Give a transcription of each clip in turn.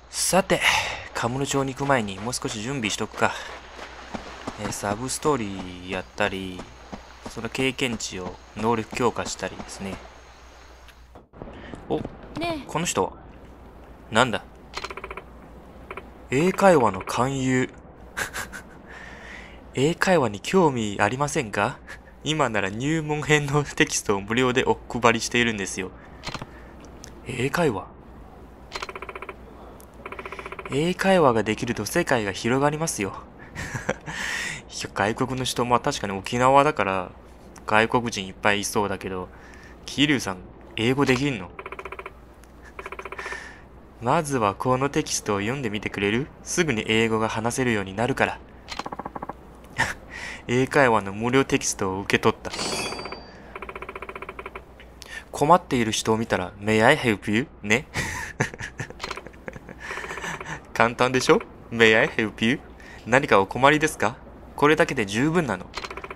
さて、カムロ町に行く前にもう少し準備しとくか。サブストーリーやったり、その経験値を能力強化したりですね。お、 ねこの人はなんだ。英会話の勧誘。英会話に興味ありませんか？今なら入門編のテキストを無料でお配りしているんですよ。英会話ができると世界が広がりますよ。いや、外国の人も確かに沖縄だから外国人いっぱいいそうだけど、桐生さん、英語できんの？まずはこのテキストを読んでみてくれる？すぐに英語が話せるようになるから。英会話の無料テキストを受け取った。困っている人を見たら、May I help you? ね。簡単でしょ？ May I help you? 何かお困りですか？これだけで十分なの。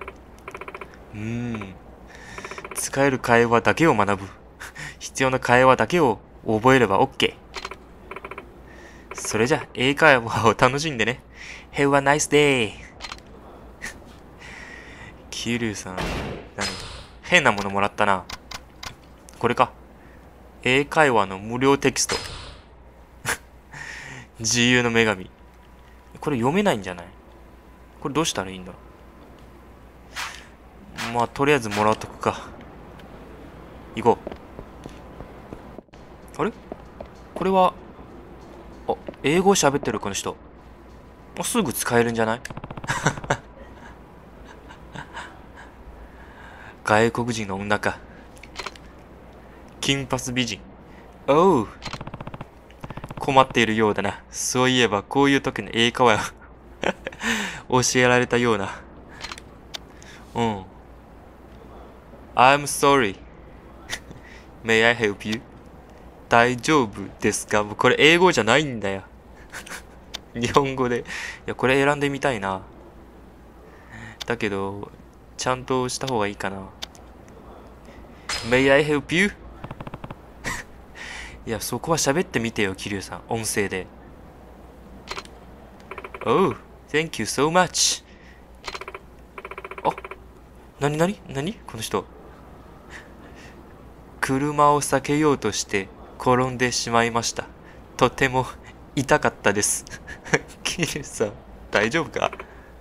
使える会話だけを学ぶ。必要な会話だけを覚えれば OK。それじゃ、英会話を楽しんでね。Have a nice day! 桐生さん、変なものもらったな。これか。英会話の無料テキスト。自由の女神。これ読めないんじゃない？これどうしたらいいんだろう。まあ、とりあえずもらっとくか。行こう。あれ？これは、英語喋ってるこの人。すぐ使えるんじゃない？外国人の女か。金髪美人。おう。困っているようだな。そういえばこういう時の英会話を教えられたような。I'm sorry. May I help you? 大丈夫ですか？これ英語じゃないんだよ。日本語で。いや、これ選んでみたいな。だけど、ちゃんとした方がいいかな。May I help you? いや、そこは喋ってみてよ、桐生さん。音声で。Oh, thank you so much. あ、なにこの人。車を避けようとして転んでしまいました。とても痛かったです。桐生さん、大丈夫か？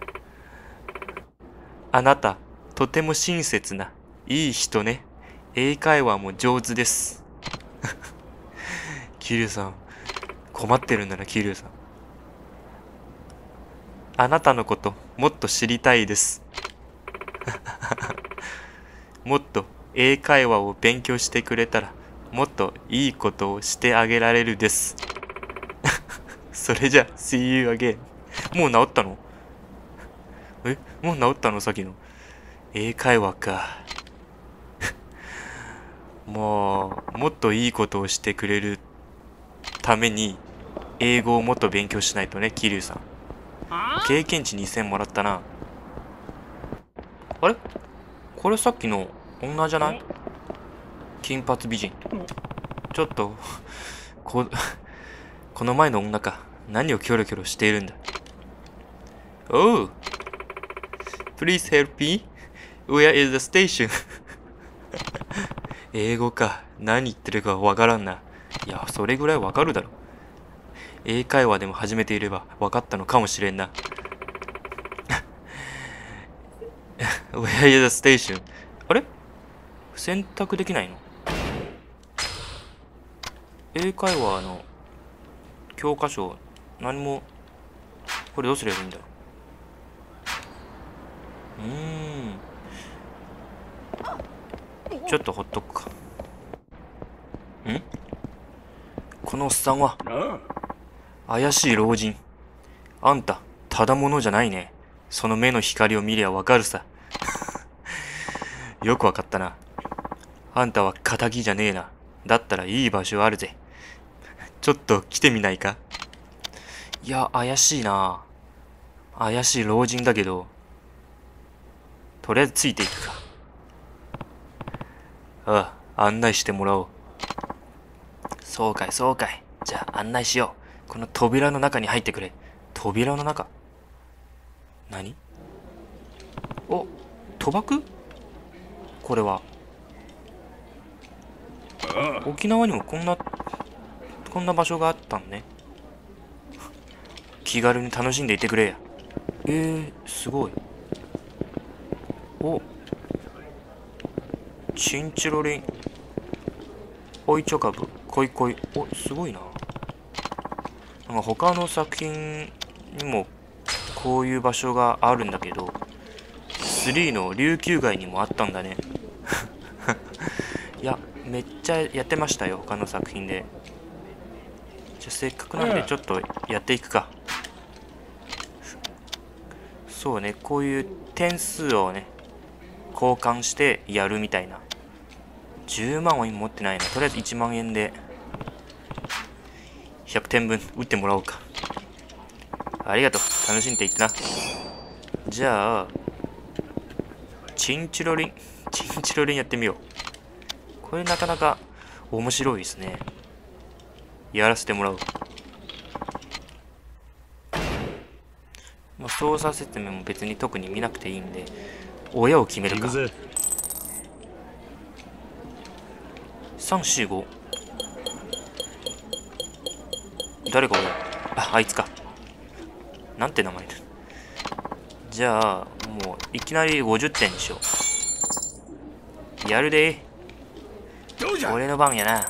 あなた、とても親切な、いい人ね。英会話も上手です。桐生さん、困ってるんだな、桐生さん。あなたのこともっと知りたいです。もっと英会話を勉強してくれたら、もっといいことをしてあげられるです。それじゃ、See you again。もう治ったの？もう治ったの？さっきの。英会話か。もっといいことをしてくれるために、英語をもっと勉強しないとね、桐生さん。経験値2000もらったな。あれ？これさっきの女じゃない？金髪美人。ちょっと、この前の女か。何をキョロキョロしているんだ。Oh, please help me. Where is the station? 英語か。何言ってるかわからんな。いや、それぐらいわかるだろ。英会話でも始めていればわかったのかもしれんな。Where is the station? あれ？選択できないの？英会話の教科書、何も、これどうすればいいんだろう。ちょっとほっとくか。このおっさんは、怪しい老人。あんた、ただものじゃないね。その目の光を見りゃわかるさ。よくわかったな。あんたは仇じゃねえな。だったらいい場所あるぜ。ちょっと来てみないか？いや、怪しいな。怪しい老人だけど、とりあえずついていくか。ああ、案内してもらおう。そうかい。じゃあ案内しよう。 この扉の中に入ってくれ。扉の中。何？お、賭博？これは。沖縄にもこんな場所があったんね。気軽に楽しんでいってくれや。すごい。お、チンチロリン。おいちょかぶ、こいこい。お、すごいな。なんか他の作品にもこういう場所があるんだけど、3の琉球街にもあったんだね。いや、めっちゃやってましたよ、他の作品で。じゃあせっかくなんでちょっとやっていくか。そうね、こういう点数をね、交換してやるみたいな。10万は今持ってないな。とりあえず1万円で100点分打ってもらおうか。ありがとう。楽しんでいってな。じゃあ、チンチロリンやってみよう。これなかなか面白いですね。やらせてもらう。操作説明も別に特に見なくていいんで、親を決めるか。3、4、5。誰が親？あいつか。なんて名前だ。じゃあ、もういきなり50点にしよう。やるで。俺の番やな。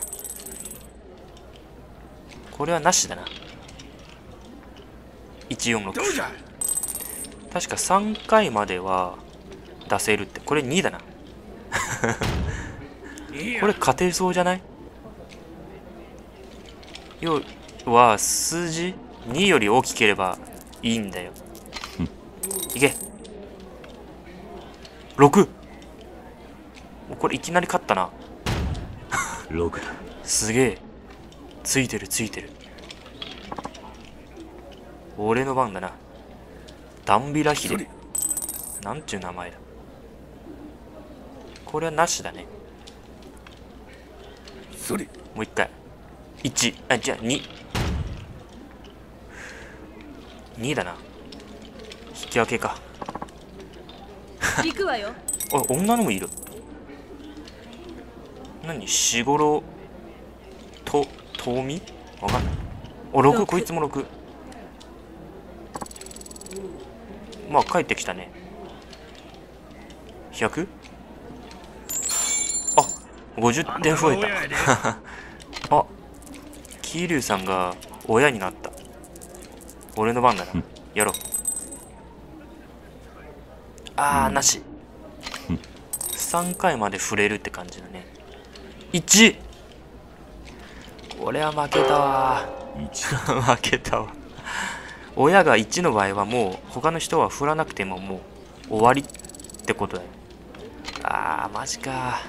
これはなしだな。146。確か3回までは出せるって。これ2だな。これ家庭そうじゃない？要は数字2より大きければいいんだよ。いけ。6。これいきなり勝ったな。 6だ。 すげえ。ついてる。俺の番だな。ダンビラヒデ。なんちゅう名前だ。これはなしだね。もう一回。1。じゃあ2。2だな。引き分けか。 行くわよ。 あ、女のもいる。何？しごろとみわかんない。6。こいつも6。まあ帰ってきたね。100？ あ、50点増えた。あ、桐生さんが親になった。俺の番だな。やろう。なし。3回まで触れるって感じだね。1！俺は負けたわ。負けたわ。親が1の場合はもう他の人は振らなくてももう終わりってことだよ。マジか。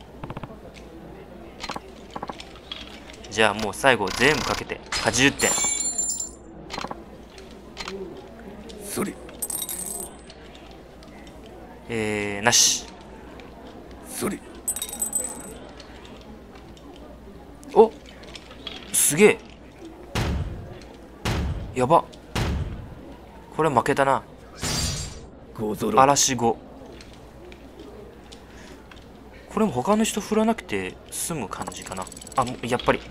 じゃあもう最後全部かけて80点。なし。お、すげえ。やば。これ負けたな。嵐5。これも他の人振らなくて済む感じかな。やっぱり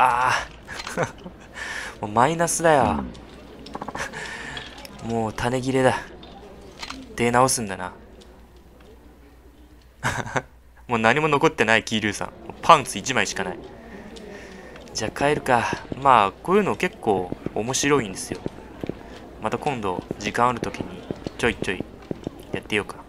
もうマイナスだよ。もう種切れだ。出直すんだな。もう何も残ってない桐生さん。パンツ1枚しかない。じゃあ帰るか。まあこういうの結構面白いんですよ。また今度時間ある時にちょいちょいやってようか。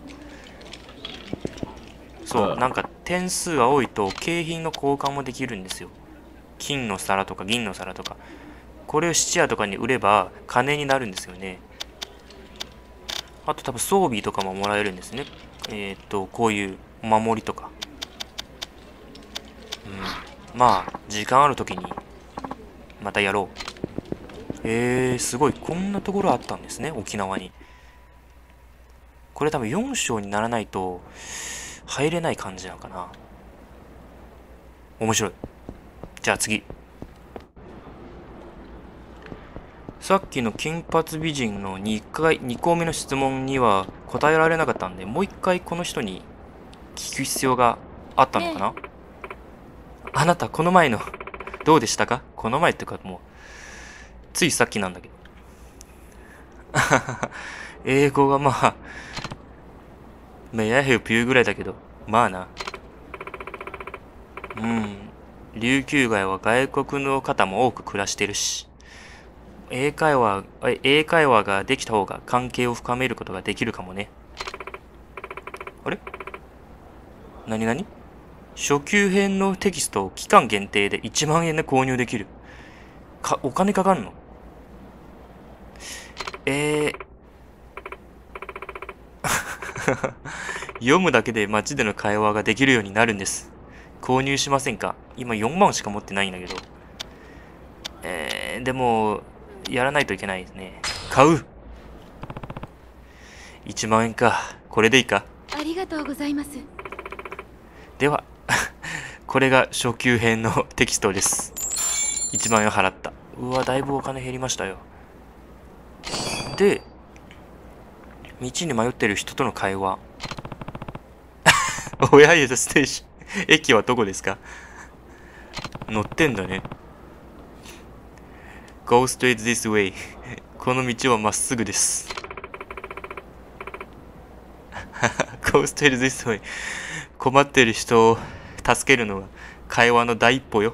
そう、なんか点数が多いと景品の交換もできるんですよ。金の皿とか銀の皿とか。これを質屋とかに売れば金になるんですよね。あと多分装備とかももらえるんですね。こういうお守りとか。まあ時間ある時にまたやろう。すごい。こんなところあったんですね、沖縄に。これ多分4章にならないと入れない感じなのかな。面白い。じゃあ次。 さっきの金髪美人の2個目の質問には答えられなかったんで、もう一回この人に聞く必要があったのかな。あなたこの前のどうでしたか。この前っていうかもうついさっきなんだけど英語がまあMay I help youぐらいだけど、まあな。琉球街は外国の方も多く暮らしてるし、英会話ができた方が関係を深めることができるかもね。あれ、何初級編のテキストを期間限定で1万円で購入できる。お金かかるの？読むだけで街での会話ができるようになるんです。購入しませんか？今4万しか持ってないんだけど。でも、やらないといけないですね。買う！ 1 万円か。これでいいか？ ありがとうございます。 では、これが初級編のテキストです。1万円払った。うわ、だいぶお金減りましたよ。で、道に迷ってる人との会話。Where is the station? 駅はどこですか？乗ってんだね。Go straight this way. この道はまっすぐです。Go straight this way. 困ってる人を助けるのは会話の第一歩よ。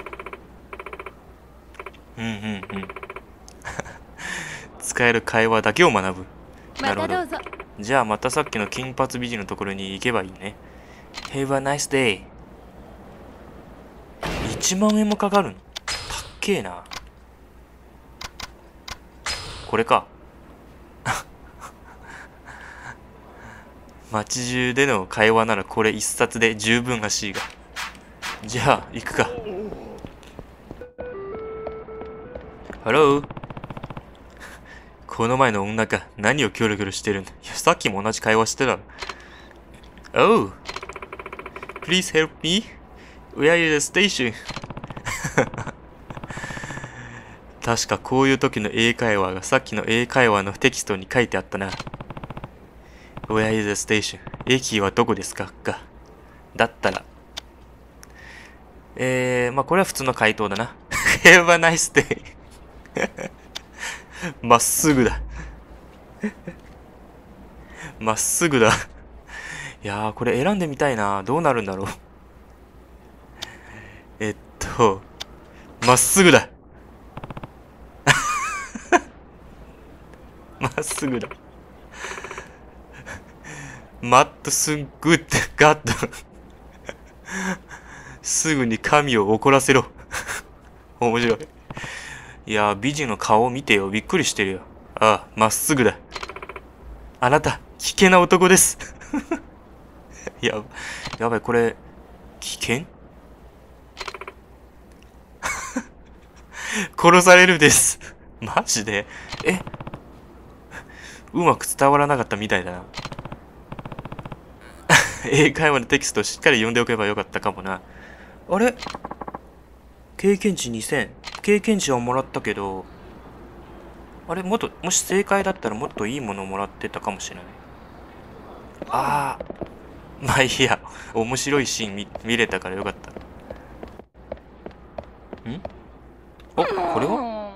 使える会話だけを学ぶ。なるほど。 またどうぞ。 じゃあまたさっきの金髪美人のところに行けばいいね。Have a nice day. 1万円もかかるの？たっけえな。これか。街中での会話ならこれ一冊で十分らしいが。じゃあ行くか。Hello? この前の女か。何をキョロキョロしてるんだ。いや、さっきも同じ会話してたろ。Oh! Please help me? Where is the station? 確かこういう時の英会話がさっきの英会話のテキストに書いてあったな。Where is the station? 駅はどこですかか。だったら。まあこれは普通の回答だな。Have a nice day. まっすぐだ。まっすぐだ。いやー、これ選んでみたいな。どうなるんだろう。まっすぐだ。まっすぐだ。マットスングッガッド。すぐに神を怒らせろ。面白い。いやー、美人の顔を見てよ。びっくりしてるよ。ああ、まっすぐだ。あなた、危険な男です。やばい、これ、危険？殺されるです。マジで？うまく伝わらなかったみたいだな。英会話のテキストをしっかり読んでおけばよかったかもな。あれ？経験値2000。経験値はもらったけど、あれもし正解だったらもっといいものをもらってたかもしれない。ああ。まあいいや。面白いシーン見れたからよかった。お、これは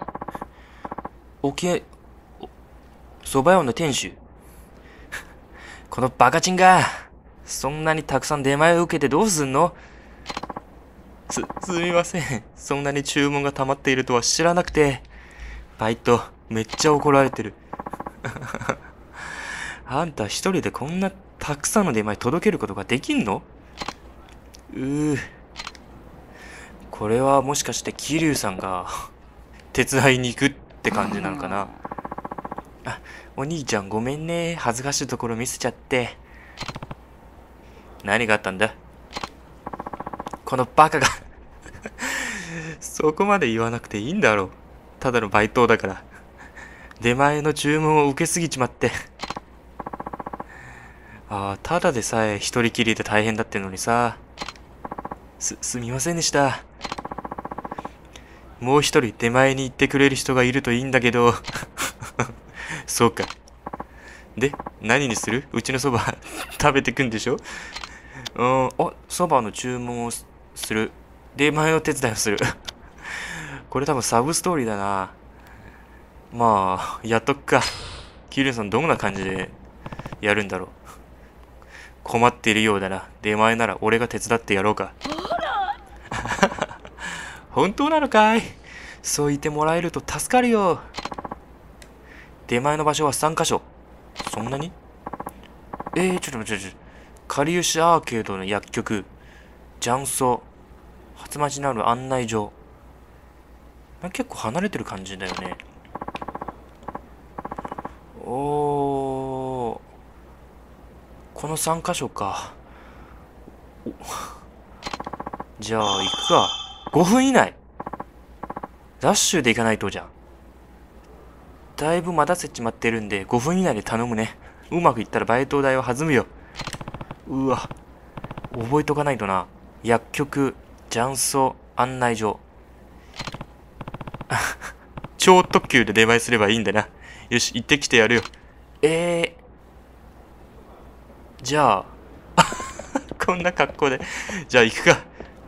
蕎麦屋の店主。このバカチンが、そんなにたくさん出前を受けてどうすんの？すみません。そんなに注文が溜まっているとは知らなくて。バイト、めっちゃ怒られてる。あんた一人でこんなたくさんの出前届けることができんの？これはもしかして桐生さんが手伝いに行くって感じなのかな。あ、お兄ちゃんごめんね。恥ずかしいところ見せちゃって。何があったんだ？このバカが。そこまで言わなくていいんだろう。ただのバイトだから。出前の注文を受けすぎちまって。ただでさえ一人きりで大変だってのにさ。すみませんでした。 もう一人出前に行ってくれる人がいるといいんだけど。そうか。で、何にする？うちのそば食べてくんでしょ？そばの注文をする。出前の手伝いをする。これ多分サブストーリーだな。まあ、やっとくか。キリュウさんどんな感じでやるんだろう。困っているようだな。出前なら俺が手伝ってやろうか。本当なのかい？そう言ってもらえると助かるよ。出前の場所は3カ所。そんなに？ちょっと待って。かりゆしアーケードの薬局、雀荘、初町にある案内所。結構離れてる感じだよね。この3カ所か。じゃあ行くか。5分以内。ダッシュで行かないとじゃん。だいぶ待たせちまってるんで5分以内で頼むね。うまくいったらバイト代は弾むよ。うわ、覚えとかないとな。薬局、雀荘、案内所。超特急で出前すればいいんだな。よし、行ってきてやるよ。じゃあ、こんな格好で。じゃあ行くか。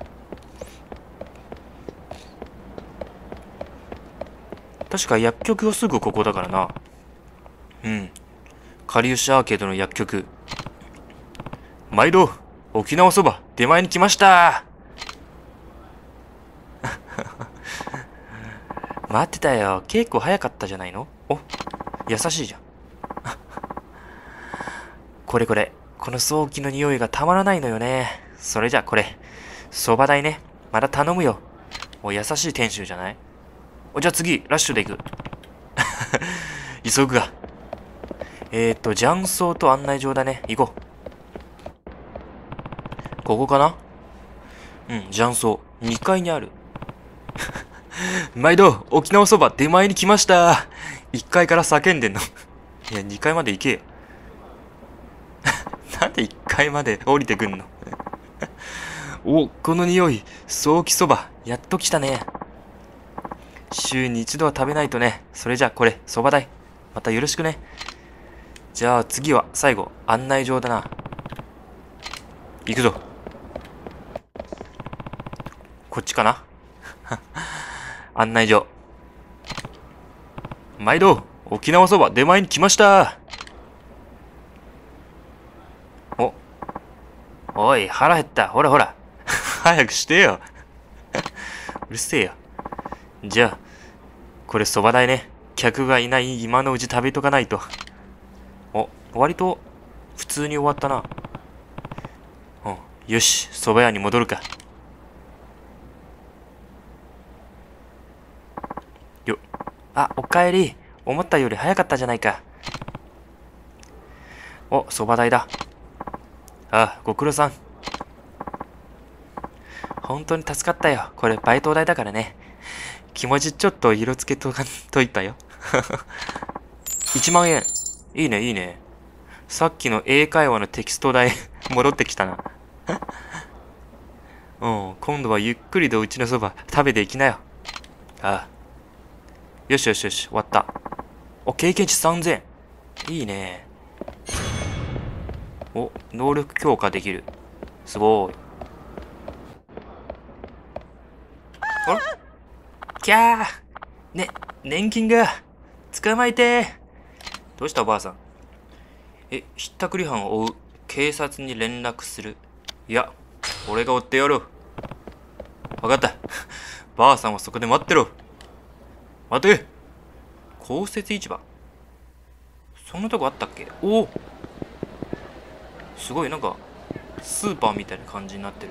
確か薬局はすぐここだからな。うん。かりゆしアーケードの薬局。毎度、沖縄そば、出前に来ました。待ってたよ。結構早かったじゃないの？優しいじゃん。これ。この早期の匂いがたまらないのよね。それじゃこれ、そば代ね。また頼むよ。優しい店主じゃない？じゃあ次、ラッシュで行く。急ぐが。雀荘と案内状だね。行こう。ここかな？うん、雀荘。2階にある。毎度、沖縄そば出前に来ました。1階から叫んでんの。いや、2階まで行けよ。なんで1階まで降りてくんの？この匂い、早期そば、やっと来たね。週に1度は食べないとね。それじゃこれ、そば代。またよろしくね。じゃあ次は最後、案内状だな。行くぞ。こっちかな？案内状。毎度、沖縄そば出前に来ました。おい、腹減った。ほら。早くしてよ。うるせえよ。じゃあ、これそば代ね。客がいない今のうち食べとかないと。割と普通に終わったな。よし、そば屋に戻るか。おかえり。思ったより早かったじゃないか。そば代だ。ご苦労さん。本当に助かったよ。これバイト代だからね。気持ちちょっと色つけといたよ。1万円。いいね。さっきの英会話のテキスト代戻ってきたな。今度はゆっくりとうちのそば食べていきなよ。よし、終わった。経験値3000。いいね。能力強化できる。すごい。キャー！年金が捕まえて。どうしたおばあさん？ひったくり犯を追う。警察に連絡する。いや、俺が追ってやろう。わかった。ばあさんはそこで待ってろ。待て！公設市場。そんなとこあったっけ？すごい、なんかスーパーみたいな感じになってる。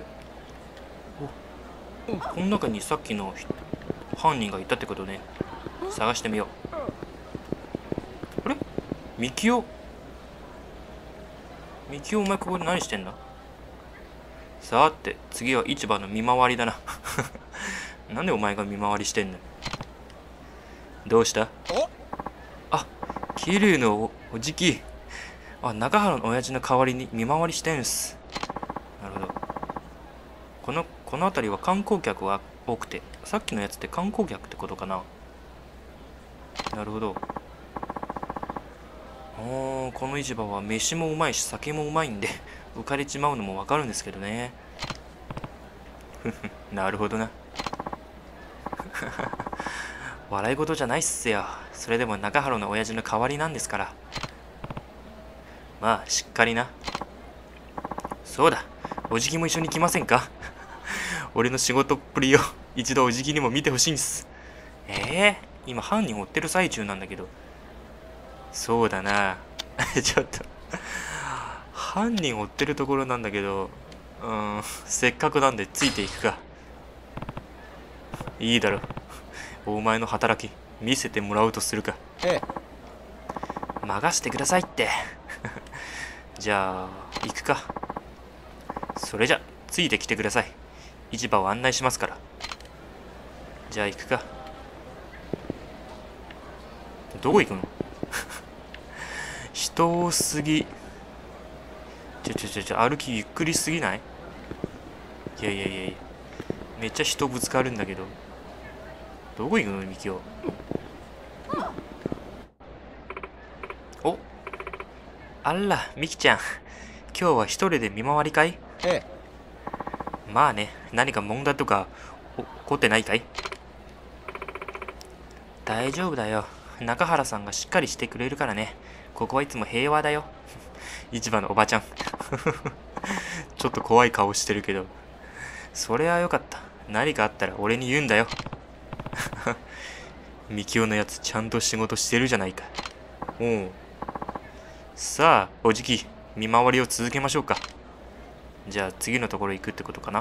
この中にさっきの犯人がいたってことね。探してみよう。あれ？ミキオ、お前ここで何してんだ？さて次は市場の見回りだな。なんでお前が見回りしてんの？どうした？桐生のおじき。中原の親父の代わりに見回りしてんす。なるほど。この辺りは観光客が多くて、 さっきのやつって観光客ってことかな。なるほど。この市場は飯もうまいし酒もうまいんで浮かれちまうのもわかるんですけどね。なるほどな。笑い事じゃないっすよ。それでも中原の親父の代わりなんですから。まあしっかりな。そうだ、おじきも一緒に来ませんか？俺の仕事っぷりを一度おじきにも見てほしいんです。今犯人追ってる最中なんだけど。そうだな。ちょっと犯人追ってるところなんだけど、せっかくなんでついていくか。いいだろう。お前の働き見せてもらうとするか。任してくださいって。じゃあ行くか。それじゃついてきてください。市場を案内しますから。じゃあ行くか。どこ行くの？人多すぎ。歩きゆっくりすぎない？いやめっちゃ人ぶつかるんだけど。どこ行くのみきお。お、あらみきちゃん、今日は一人で見回りかい？まあね、何か問題とか起こってないかい？大丈夫だよ。中原さんがしっかりしてくれるからね。ここはいつも平和だよ。市場のおばちゃん。ちょっと怖い顔してるけど。それはよかった。何かあったら俺に言うんだよ。みきおのやつちゃんと仕事してるじゃないか。おう。さあ、おじき、見回りを続けましょうか。じゃあ次のところ行くってことかな。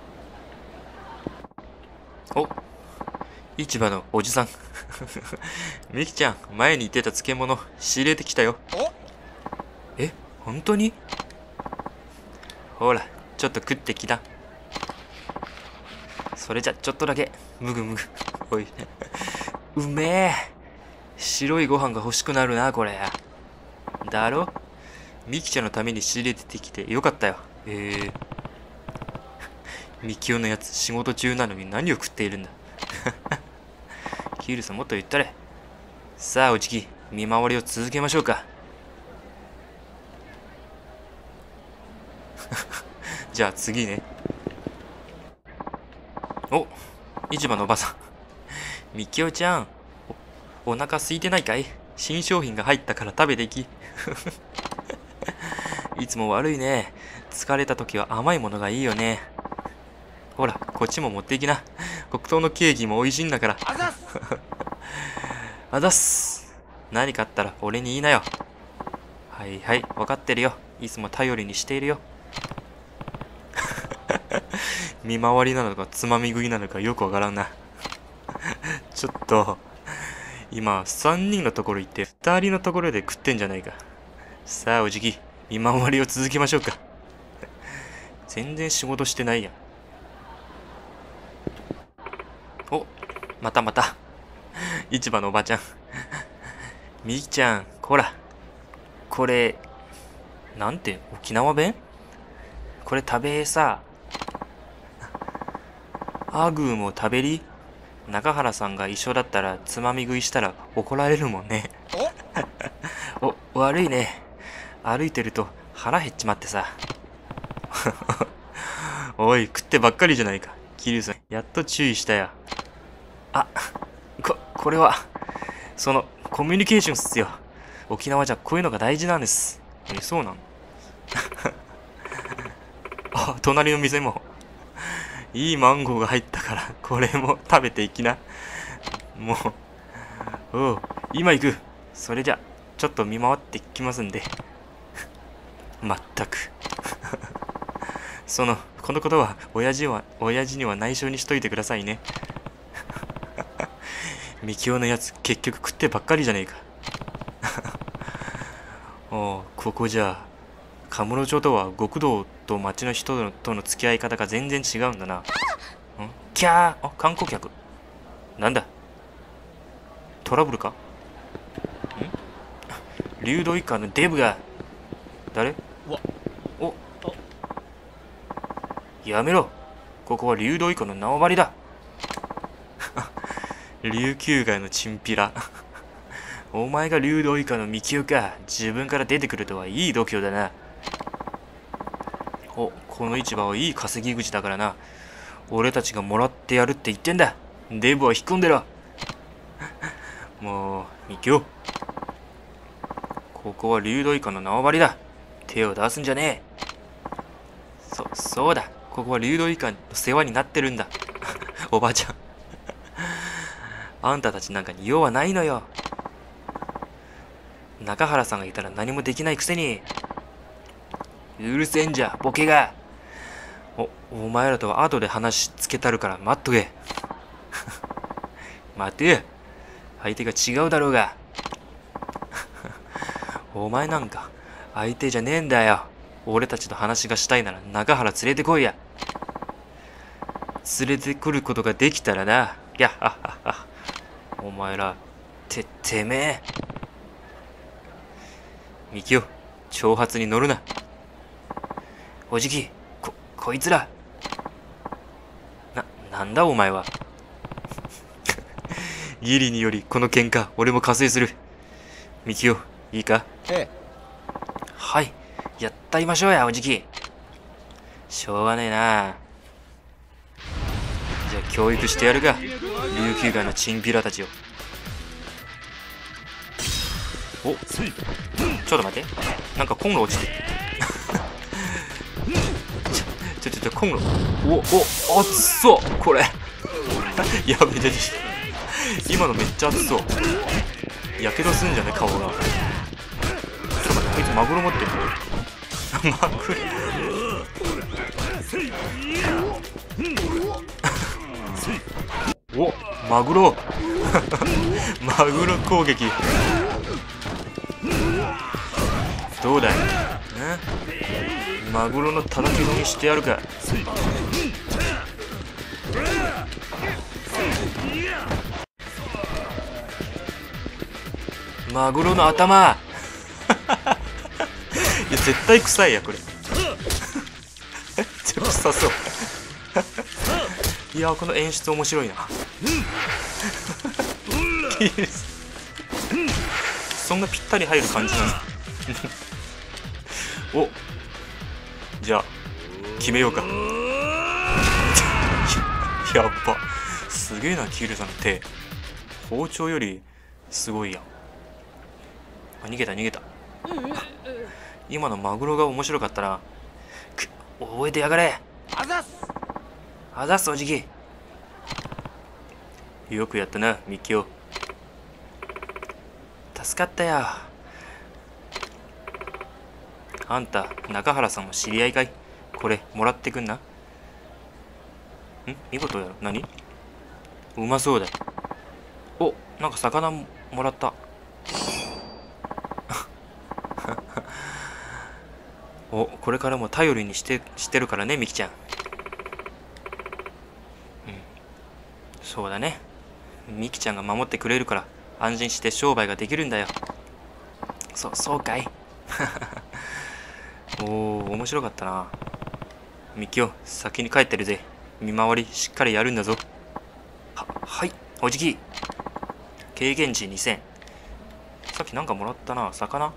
お、市場のおじさん。みきちゃん、前に言ってた漬物仕入れてきたよ。本当に？ほら、ちょっと食ってきな。それじゃちょっとだけむぐむぐ。おい。うめえ。白いご飯が欲しくなるなこれ。だろ？みきちゃんのために仕入れてきてよかったよ。みきおのやつ仕事中なのに何を食っているんだ。キールさんもっと言ったれ。さあおじき、見回りを続けましょうか。じゃあ次ね。お、市場のおばさん。みきおちゃん、お腹空いてないかい？新商品が入ったから食べてき。いつも悪いね。疲れた時は甘いものがいいよね。ほら、こっちも持っていきな。黒糖のケーキも美味しいんだから。あざっす。何かあったら俺に言いなよ。はいはい、分かってるよ。いつも頼りにしているよ。見回りなのかつまみ食いなのかよくわからんな。ちょっと今3人のところ行って2人のところで食ってんじゃないか。さあおじき、見回りを続けましょうか。全然仕事してないやん。お、また市場のおばちゃん。みきちゃん、こら、これなんて沖縄弁？これ食べさ。アグーも食べり？中原さんが一緒だったらつまみ食いしたら怒られるもんね。悪いね。歩いてると腹減っちまってさ。おい、食ってばっかりじゃないか。桐生さん、やっと注意したや。これは、コミュニケーションっすよ。沖縄じゃこういうのが大事なんです。そうなの？隣の店も。いいマンゴーが入ったから、これも食べていきな。もう、今行く。それじゃ、ちょっと見回ってきますんで。まったく。このことは、親父には内緒にしといてくださいね。みきおのやつ、結局食ってばっかりじゃねえか。ここじゃ、カムロ町とは極道と町の人との付き合い方が全然違うんだな。キャー、観光客。なんだ？トラブルか？流動一家のデブが。誰？やめろ。ここは流動一家の縄張りだ。 琉球街のチンピラ。お前が竜道以下のミキオか。自分から出てくるとはいい度胸だな。お、この市場はいい稼ぎ口だからな。俺たちがもらってやるって言ってんだ。デブは引っ込んでろ。もう、ミキオ。ここは竜道以下の縄張りだ。手を出すんじゃねえ。そうだ。ここは竜道以下の世話になってるんだ。おばあちゃん。あんたたちなんかに用はないのよ。中原さんがいたら何もできないくせに。うるせえんじゃ、ボケが。お前らとは後で話つけたるから待っとけ。待てよ。相手が違うだろうが。お前なんか相手じゃねえんだよ。俺たちと話がしたいなら中原連れてこいや。連れてくることができたらな。いや、お前ら、てめえ。ミキオ、挑発に乗るな。おじき、こいつら。なんだお前は。ギリによりこの喧嘩、俺も加勢する。ミキオ、いいか？ ええ。 はい、やったりましょうや、おじき。しょうがねえな。じゃあ教育してやるか、琉球街のチンピラたちを。お、ちょっと待って、なんかコンロ落ちてる。コンロ。お、熱そうこれ。やべえ、今のめっちゃ熱そう。やけどすんじゃね顔が。ちょっと待って、こいつマグロ持ってる。マグロ。お、マグロ。マグロ攻撃。どうだい、マグロの叩き込みしてやるか。マグロの頭。いや絶対臭いやこれ。臭そう。いやこの演出面白いな。そんなぴったり入る感じなの。お、じゃあ決めようか。やっば、すげえなキルさんの手。包丁よりすごいやん。あ、逃げた。今のマグロが面白かったな。覚えてやがれ。あざっすおじき。よくやったなミキオ。助かったよ。あんた中原さんの知り合いかい？これもらってくんな。見事やろ。何？うまそうだ。お、なんか魚もらった。お、これからも頼りにしてるからねミキちゃん。そうだね。ミキちゃんが守ってくれるから安心して商売ができるんだよ。そうかい。おお、面白かったな。ミキオ、先に帰ってるぜ。見回りしっかりやるんだぞ。はい、おじき。経験値2000。さっきなんかもらったな。魚。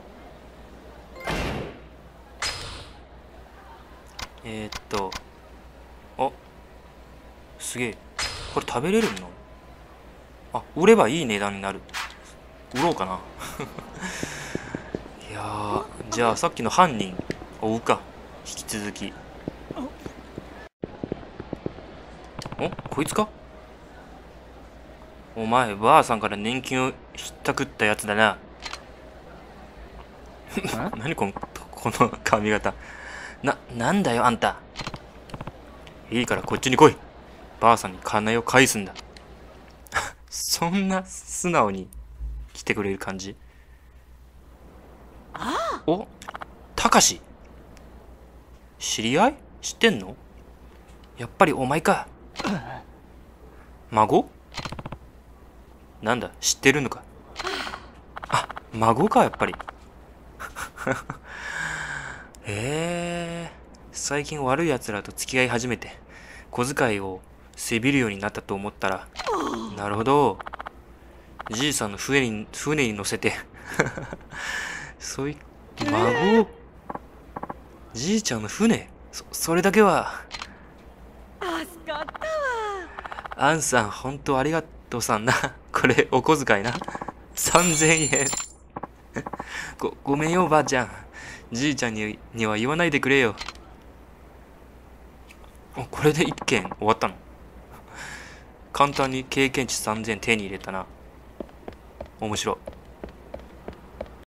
あ、すげえ。これ食べれるの？あ、売ればいい値段になる。売ろうかな。いやー、じゃあさっきの犯人追うか。引き続き。お、こいつか？お前ばあさんから年金をひったくったやつだな。何この髪型。なんだよあんた。いいからこっちに来い。ばあさんに金を返すんだ。そんな素直に来てくれる感じ？お、たかし。知り合い？知ってんの？やっぱりお前か。孫？なんだ、知ってるのか。あ、孫かやっぱり。最近悪い奴らと付き合い始めて小遣いをせびるようになったと思ったら、なるほど、 じいさんの船に乗せてそういう孫、じいちゃんの船、それだけは。 助かったわ。 アンさん本当ありがとうさんな。これお小遣いな。3000円ごめんよおばあちゃん、じいちゃんには言わないでくれよ。これで一件終わったの。簡単に経験値3000手に入れたな。面白い。